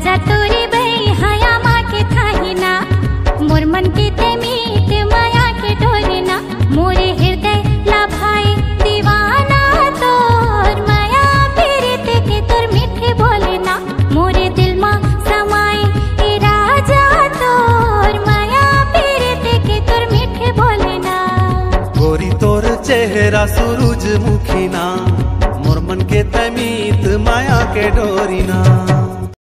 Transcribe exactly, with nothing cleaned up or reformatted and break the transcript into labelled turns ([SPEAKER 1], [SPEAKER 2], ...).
[SPEAKER 1] राजा तोरे बई हया माँ के थाहिना, मोर मन के ते मीत माया के डोरना, मोरे हृदय लाभाए दीवाना तोर माया पीरित के तोर मीठे बोलना, मोरे दिल माँ समाए ए राजा तोर माया पीरित के तोर मीठे बोलना।
[SPEAKER 2] गोरी तोर चेहरा सूरज मुखीना, मोर मन के तमीत माया के डोरीना।